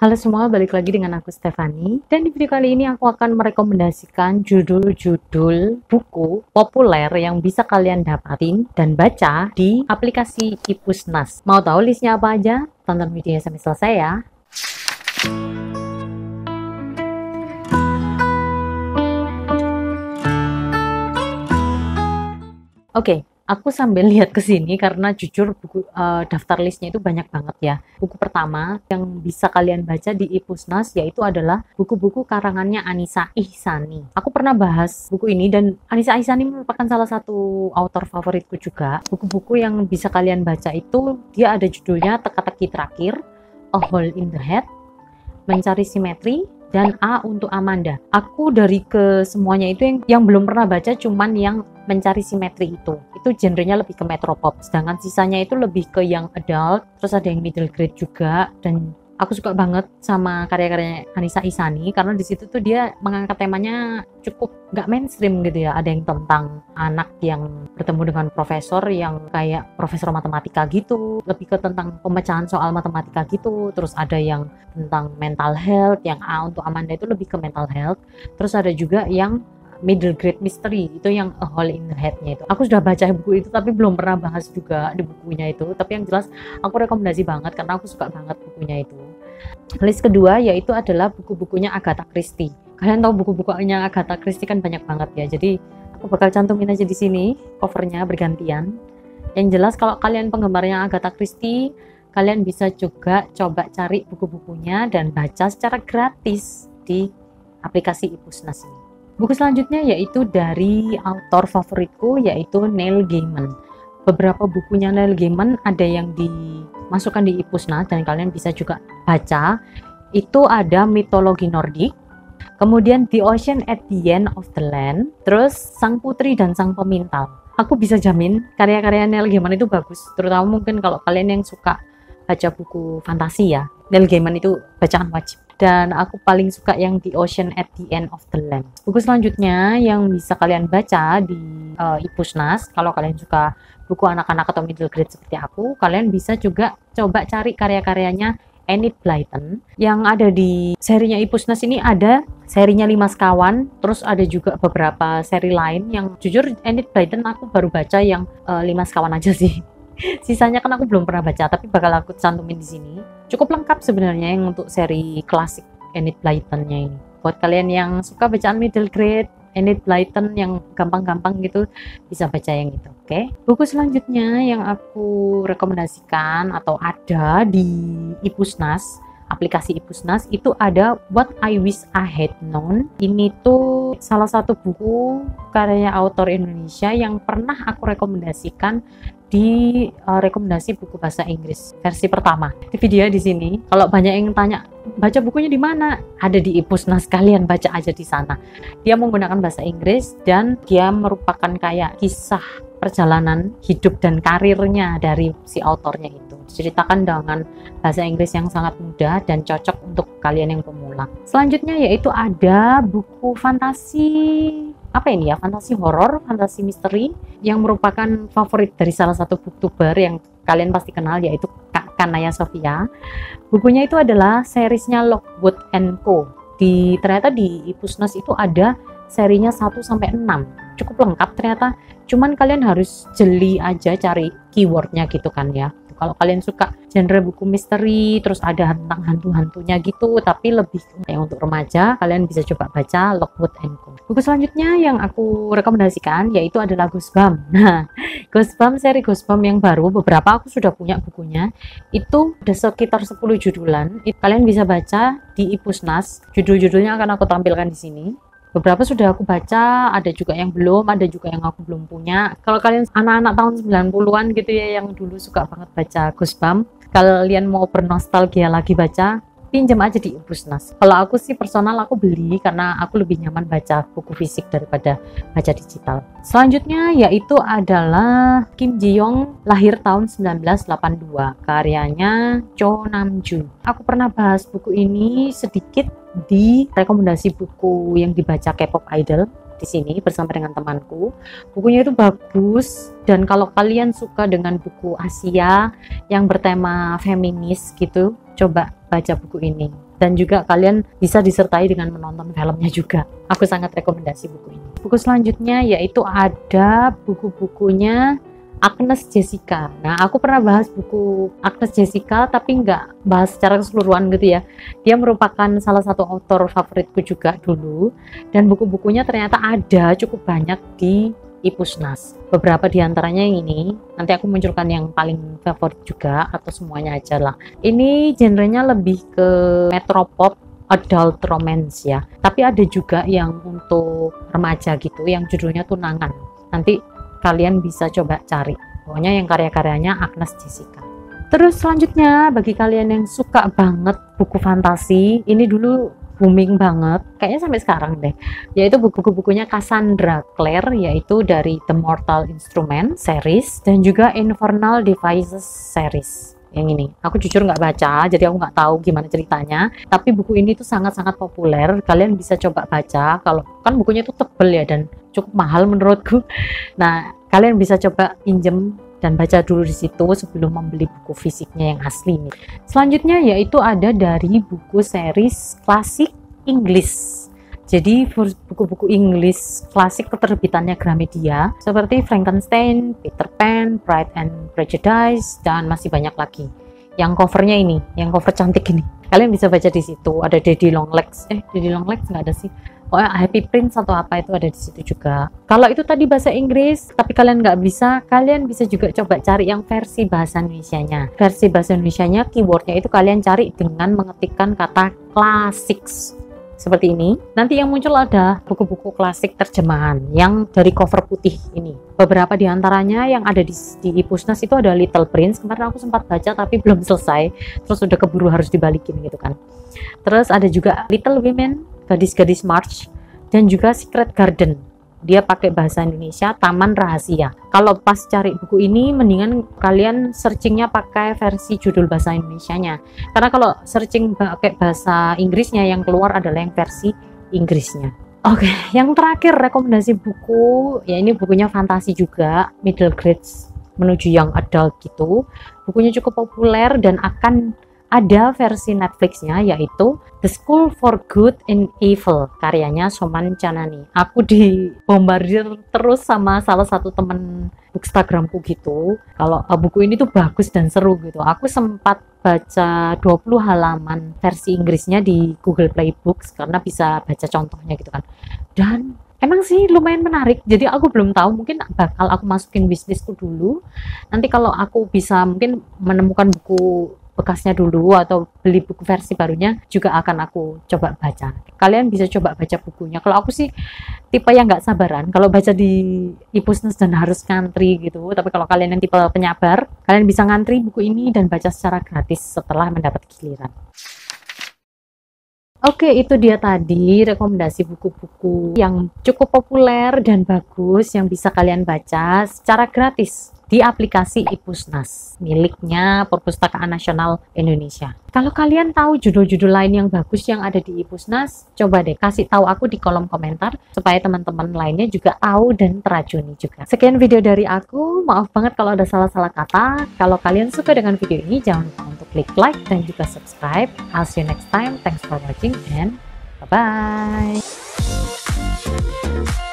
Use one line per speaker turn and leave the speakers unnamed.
Halo semua, balik lagi dengan aku Stefani. Dan di video kali ini aku akan merekomendasikan judul-judul buku populer yang bisa kalian dapatin dan baca di aplikasi Ipusnas. Mau tahu listnya apa aja? Tonton videonya sampai selesai ya. Oke, aku sambil lihat ke sini karena jujur buku daftar listnya itu banyak banget ya. Buku pertama yang bisa kalian baca di Ipusnas yaitu adalah buku-buku karangannya Anissa Ihsani. Aku pernah bahas buku ini dan Anissa Ihsani merupakan salah satu author favoritku juga. Buku-buku yang bisa kalian baca itu dia ada judulnya Teka-teki Terakhir, A Hole in the Head, Mencari Simetri, dan A untuk Amanda. Aku dari ke semuanya itu yang belum pernah baca cuman yang Mencari Simetri itu genrenya lebih ke metropop, sedangkan sisanya itu lebih ke yang adult, terus ada yang middle grade juga. Dan aku suka banget sama karya-karyanya Anissa Ihsani karena di situ tuh dia mengangkat temanya cukup nggak mainstream gitu ya. Ada yang tentang anak yang bertemu dengan profesor yang kayak profesor matematika gitu, lebih ke tentang pemecahan soal matematika gitu. Terus ada yang tentang mental health, yang A untuk Amanda itu lebih ke mental health. Terus ada juga yang middle grade mystery, itu yang A Hole in the Head-nya itu. Aku sudah baca buku itu tapi belum pernah bahas juga di bukunya itu. Tapi yang jelas aku rekomendasi banget karena aku suka banget bukunya itu. List kedua yaitu adalah buku-bukunya Agatha Christie. Kalian tahu buku-bukunya Agatha Christie kan banyak banget ya. Jadi aku bakal cantumin aja di sini covernya bergantian. Yang jelas kalau kalian penggemarnya Agatha Christie, kalian bisa juga coba cari buku-bukunya dan baca secara gratis di aplikasi Ipusnas ini. Buku selanjutnya yaitu dari author favoritku yaitu Neil Gaiman. Beberapa bukunya Neil Gaiman ada yang dimasukkan di Ipusnas dan kalian bisa juga baca. Itu ada mitologi Nordik, kemudian The Ocean at the End of the Land, terus Sang Putri dan Sang Pemintal. Aku bisa jamin karya-karya Neil Gaiman itu bagus, terutama mungkin kalau kalian yang suka baca buku fantasi ya. Neil Gaiman itu bacaan wajib. Dan aku paling suka yang The Ocean at the End of the Land. Buku selanjutnya yang bisa kalian baca di Ipusnas, kalau kalian suka buku anak-anak atau middle grade seperti aku, kalian bisa juga coba cari karya-karyanya Enid Blyton yang ada di serinya Ipusnas ini. Ada serinya 5 Sekawan, terus ada juga beberapa seri lain yang jujur Enid Blyton aku baru baca yang 5 Sekawan aja sih. Sisanya kan aku belum pernah baca, tapi bakal aku cantumin di sini. Cukup lengkap sebenarnya yang untuk seri klasik Enid Blyton-nya ini. Buat kalian yang suka bacaan middle grade, Enid Blyton yang gampang-gampang gitu, bisa baca yang itu. Oke. Buku selanjutnya yang aku rekomendasikan atau ada di Ipusnas, aplikasi Ipusnas, itu ada What I Wish I Had Known. Ini tuh salah satu buku karya autor Indonesia yang pernah aku rekomendasikan di rekomendasi buku bahasa Inggris versi pertama di video di sini. Kalau banyak yang tanya baca bukunya di mana, ada di Ipusnas, kalian baca aja di sana. Dia menggunakan bahasa Inggris dan dia merupakan kayak kisah perjalanan hidup dan karirnya dari si autornya itu. Diceritakan dengan bahasa Inggris yang sangat mudah dan cocok untuk kalian yang pemula. Selanjutnya yaitu ada buku fantasi, apa ini ya, fantasi horor, fantasi misteri yang merupakan favorit dari salah satu booktuber yang kalian pasti kenal yaitu Kak Kanaya Sofia. Bukunya itu adalah seriesnya Lockwood & Co. Ternyata di Ipusnas itu ada serinya 1 sampai 6. Cukup lengkap ternyata. Cuman kalian harus jeli aja cari keywordnya gitu kan ya. Kalau kalian suka genre buku misteri, terus ada tentang hantu-hantunya gitu, tapi lebih yang untuk remaja, kalian bisa coba baca Lockwood & Co. Buku selanjutnya yang aku rekomendasikan yaitu adalah Goosebumps. Nah, Goosebumps, seri Goosebumps yang baru, beberapa aku sudah punya bukunya. Itu ada sekitar 10 judulan. Kalian bisa baca di Ipusnas. Judul-judulnya akan aku tampilkan di sini. Beberapa sudah aku baca, ada juga yang belum, ada juga yang aku belum punya. Kalau kalian anak-anak tahun 90-an gitu ya, yang dulu suka banget baca Goosebumps, kalian mau bernostalgia lagi baca, pinjam aja di Ipusnas. Kalau aku sih personal aku beli karena aku lebih nyaman baca buku fisik daripada baca digital. Selanjutnya yaitu adalah Kim Ji Young, lahir tahun 1982, karyanya Cho Nam-ju. Aku pernah bahas buku ini sedikit di rekomendasi buku yang dibaca K-pop idol di sini bersama dengan temanku. Bukunya itu bagus, dan kalau kalian suka dengan buku Asia yang bertema feminis gitu, coba baca buku ini. Dan juga kalian bisa disertai dengan menonton filmnya juga. Aku sangat rekomendasi buku ini. Buku selanjutnya yaitu ada buku-bukunya Agnes Jessica. Nah, aku pernah bahas buku Agnes Jessica tapi nggak bahas secara keseluruhan gitu ya. Dia merupakan salah satu author favoritku juga dulu. Dan buku-bukunya ternyata ada cukup banyak di Ipusnas. Beberapa diantaranya ini, nanti aku munculkan yang paling favorit juga, atau semuanya aja lah. Ini genrenya lebih ke metropop, adult romance ya. Tapi ada juga yang untuk remaja gitu, yang judulnya Tunangan. Nanti kalian bisa coba cari. Pokoknya yang karya-karyanya Agnes Jessica. Terus selanjutnya, bagi kalian yang suka banget buku fantasi, ini dulu booming banget, kayaknya sampai sekarang deh, yaitu buku-bukunya Cassandra Clare, yaitu dari The Mortal Instrument series dan juga Infernal Devices series. Yang ini aku jujur nggak baca, jadi aku nggak tahu gimana ceritanya, tapi buku ini tuh sangat-sangat populer. Kalian bisa coba baca, kalau kan bukunya tuh tebel ya dan cukup mahal menurutku. Nah, kalian bisa coba pinjem dan baca dulu di situ sebelum membeli buku fisiknya yang asli nih. Selanjutnya yaitu ada dari buku series klasik Inggris. Jadi buku-buku Inggris klasik keterbitannya Gramedia seperti Frankenstein, Peter Pan, Pride and Prejudice, dan masih banyak lagi. Yang covernya ini, yang cover cantik ini, kalian bisa baca di situ. Ada Daddy Longlegs, Daddy Longlegs nggak ada sih. Oh, Happy Prince atau apa itu ada di situ juga. Kalau itu tadi bahasa Inggris, tapi kalian nggak bisa, kalian bisa juga coba cari yang versi bahasa Indonesianya. Versi bahasa Indonesianya, keywordnya itu kalian cari dengan mengetikkan kata classics. Seperti ini. Nanti yang muncul ada buku-buku klasik terjemahan yang dari cover putih ini. Beberapa diantaranya yang ada di Ipusnas itu ada Little Prince. Kemarin aku sempat baca tapi belum selesai. Terus udah keburu harus dibalikin gitu kan. Terus ada juga Little Women, Gadis-gadis March, dan juga Secret Garden. Dia pakai bahasa Indonesia, Taman Rahasia. Kalau pas cari buku ini, mendingan kalian searchingnya pakai versi judul bahasa Indonesianya. Karena kalau searching pakai bahasa Inggrisnya, yang keluar adalah yang versi Inggrisnya. Oke, yang terakhir rekomendasi buku, ya ini bukunya fantasi juga, middle grades menuju young adult gitu. Bukunya cukup populer dan akan ada versi Netflixnya, yaitu The School for Good and Evil, karyanya Soman Canani. Aku dibombardir terus sama salah satu temen Instagramku gitu, kalau buku ini tuh bagus dan seru gitu. Aku sempat baca 20 halaman versi Inggrisnya di Google Play Books karena bisa baca contohnya gitu kan. Dan emang sih lumayan menarik, jadi aku belum tahu, mungkin bakal aku masukin wishlistku dulu. Nanti kalau aku bisa mungkin menemukan buku bekasnya dulu atau beli buku versi barunya juga akan aku coba baca. Kalian bisa coba baca bukunya. Kalau aku sih tipe yang nggak sabaran kalau baca di Ipusnas dan harus ngantri gitu. Tapi kalau kalian yang tipe penyabar, kalian bisa ngantri buku ini dan baca secara gratis setelah mendapat giliran. Oke, itu dia tadi rekomendasi buku-buku yang cukup populer dan bagus yang bisa kalian baca secara gratis di aplikasi Ipusnas miliknya Perpustakaan Nasional Indonesia. Kalau kalian tahu judul-judul lain yang bagus yang ada di Ipusnas, coba deh kasih tahu aku di kolom komentar supaya teman-teman lainnya juga tahu dan teracuni juga. Sekian video dari aku, maaf banget kalau ada salah-salah kata. Kalau kalian suka dengan video ini, jangan lupa untuk klik like dan juga subscribe. I'll see you next time. Thanks for watching and bye-bye.